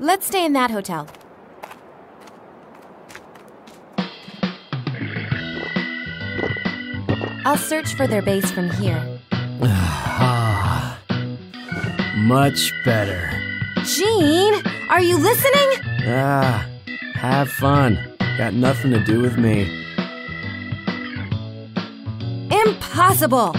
Let's stay in that hotel. I'll search for their base from here. Much better. Gene, are you listening? Have fun. Got nothing to do with me. Impossible!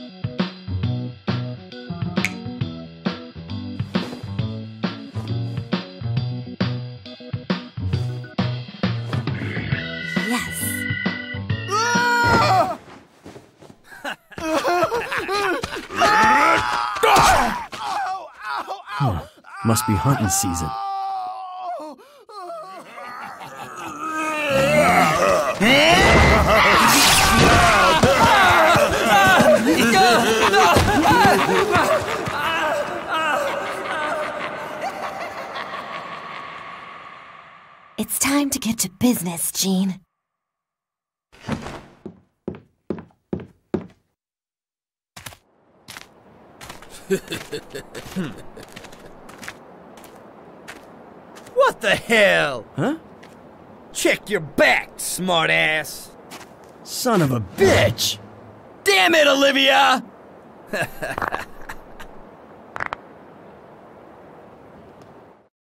Yes. Must be hunting season. It's time to get to business, Gene. What the hell? Huh? Check your back, smartass. Son of a bitch! Damn it, Olivia!